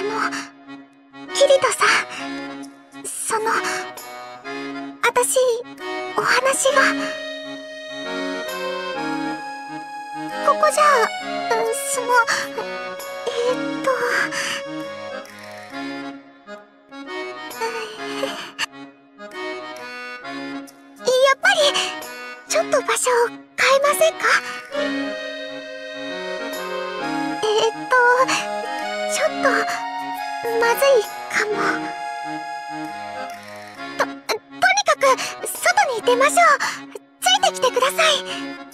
キリトさん、私、お話が。ここじゃ、やっぱり、ちょっと場所を変えませんか？ちょっと、まずいかも。とにかく、外に出ましょう。ついてきてください。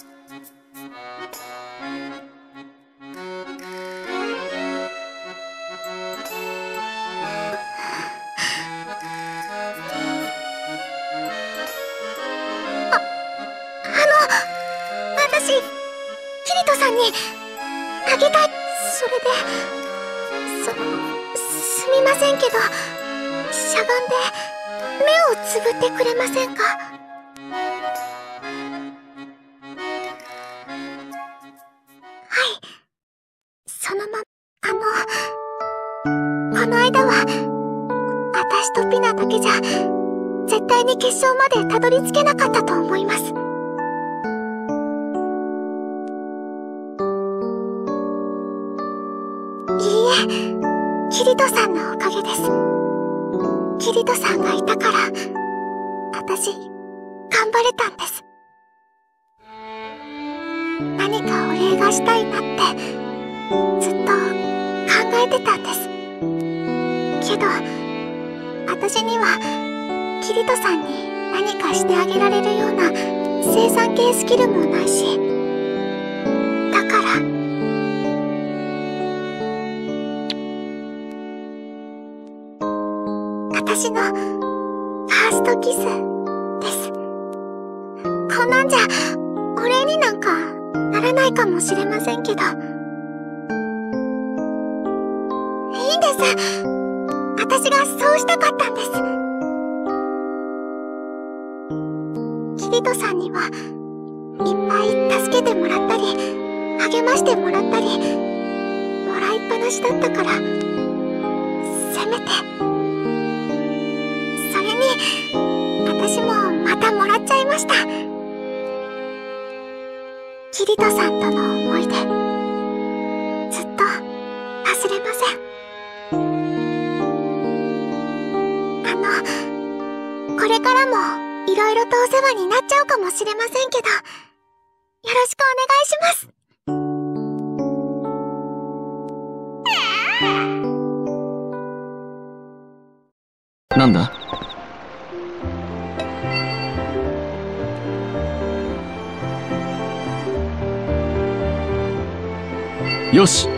私、キリトさんに、あげたい。それで、すみませんけど、しゃがんで、目をつぶってくれませんか？はい。そのま、この間は、私とピナだけじゃ、絶対に決勝までたどり着けなかったと思います。いいえ、キリトさんのおかげです。キリトさんがいたから、私、頑張れたんです。何かお礼がしたいなって、ずっと考えてたんです。けど、私には、キリトさんに何かしてあげられるような生産系スキルもないし、だから、私のファーストキスです。こんなんじゃお礼になんかならないかもしれませんけど、いいんです。私がそうしたかったんです。キリトさんにはいっぱい助けてもらったり励ましてもらったりもらいっぱなしだったから、せめて私もまたもらっちゃいました。キリトさんとの思い出、ずっと忘れません。これからもいろいろとお世話になっちゃうかもしれませんけど、よろしくお願いします。 なんだ？よし、